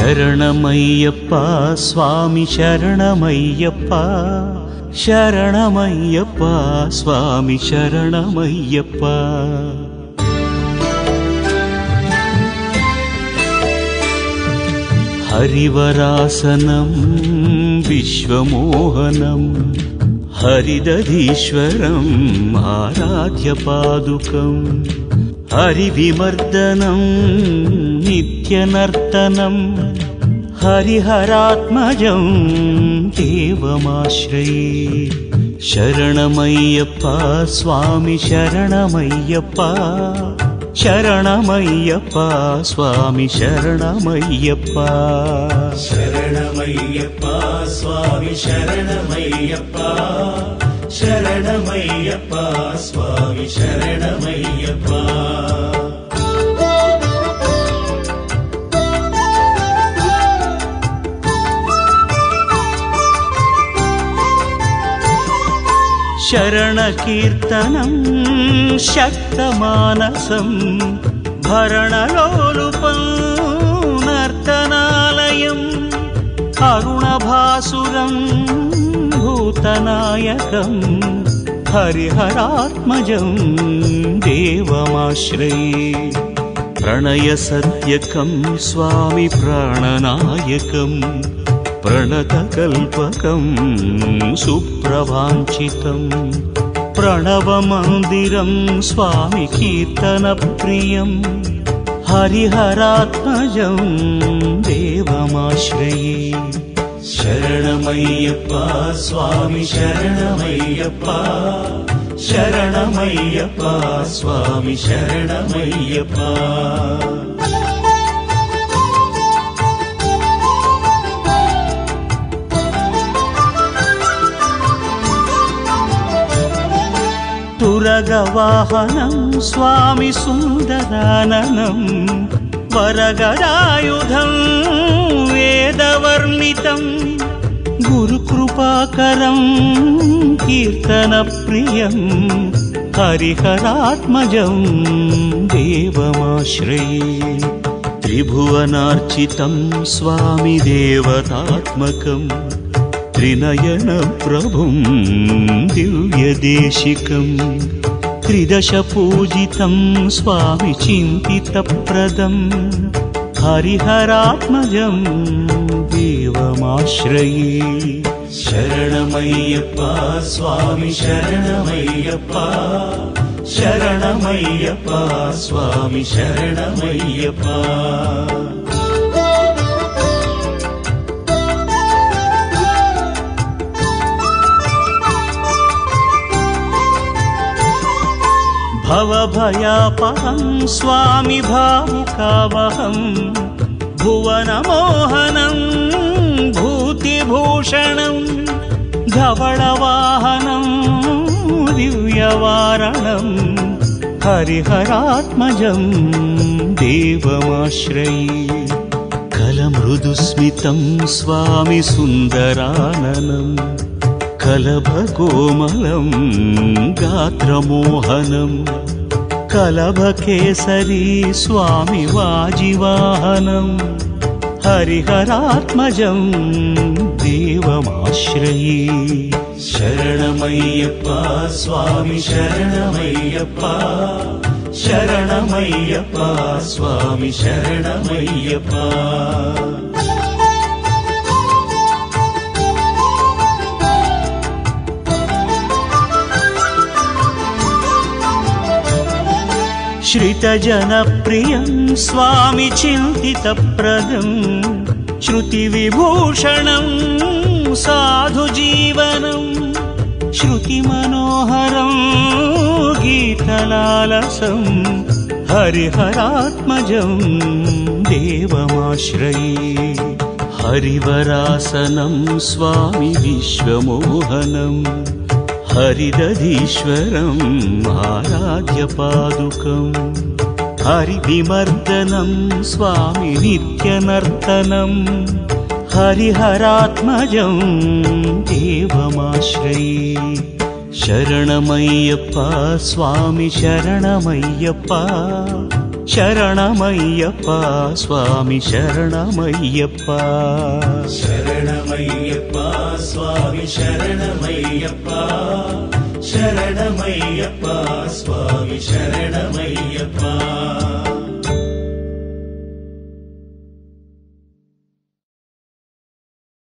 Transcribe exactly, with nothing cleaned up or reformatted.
శరణమయ్యప్ప స్వామి శరణమయ్యప్ప శరణమయ్యప్ప స్వామి శరణమయ్యప్ప. హరివరాసనం విశ్వమోహనం హరిదధీశ్వరం ఆరాధ్య పాదుకం హరివిమర్దనం నిత్యనర్తనం హరిహరాత్మజం దేవమాశ్రయే. శరణమయ్యప్ప స్వామి శరణమయ్యప్ప శరణమయ్యప్ప స్వామి శరణమయ్యప్ప. శరణమయ్యప్ప స్వామి శరణమయ్యప్ప శరణమయ్యప్ప స్వామి శరణమయ్యప్ప. శరణకీర్తనం శక్తమానసం భరణలోలుపం నర్తనాలయం అరుణభాసురం భూతనాయకం హరిహరాత్మజం దేవమాశ్రయే. ప్రణయసత్యకం స్వామి ప్రాణనాయకం ప్రణతకల్పకం సుప్రవాంఛితం ప్రణవమందిరం స్వామి కీర్తనప్రియం హరిహరాత్మజం దేవమాశ్రయే. శరణమయ్యప్ప స్వామి శరణమయ్యప్ప శరణమయ్యప్ప స్వామి శరణమయ్యప్ప. తురగవాహనం స్వామి సుందరాననం వరగదాయుధం వేదవర్ణితం గురుకృపాకరం కీర్తనప్రియం హరిహరాత్మజం దేవమాశ్రయే. త్రిభువనార్చితం స్వామి దేవతాత్మకం త్రినయన ప్రభుం దివ్యదేశికం త్రిదశ పూజితం స్వామి చింతితప్రదం హరిహరాత్మజం దేవమాశ్రయే. శరణమయ్యప్ప స్వామి శరణమయ్యప్ప శరణమయ్యప్ప స్వామి శరణమయ్యప్ప. భవభయాపహం స్వామి భావుకావహం భువనమోహనం భూతిభూషణం ధవళవాహనం దివ్యవారణం హరిహరాత్మజం దేవమాశ్రయే. కలమృదుస్మితం స్వామి సుందరాననం కలభకోమలం గాత్రమోహనం కలభకేసరీ స్వామి వాజివాహనం హరిహరాత్మజం దేవమాశ్రయే. శరణమయ్యప్ప స్వామి శరణమయ్యప్ప శరణమయ్యప్ప స్వామి శరణమయ్యప్ప. శ్రితజనప్రియం స్వామి చింతితప్రదం శృతివిభూషణం సాధుజీవనం శృతిమనోహరం గీతలాలసం హరిహరాత్మజం దేవమాశ్రయే. హరివరాసనం స్వామి విశ్వమోహనం హరిదధీశ్వరం ఆరాధ్య పాదుకం హరివిమర్దనం స్వామి నిత్యనర్తనం హరిహరాత్మజం దేవమాశ్రయే. శరణమయ్యప్ప స్వామి శరణమయ్యప్ప శరణమయ్యప్ప స్వామి శరణమయ్యప్ప శరణమయ్యప్ప స్వామి శరణమయ్యప్ప శరణమయ్యప్ప స్వామి శరణమయ్యప్ప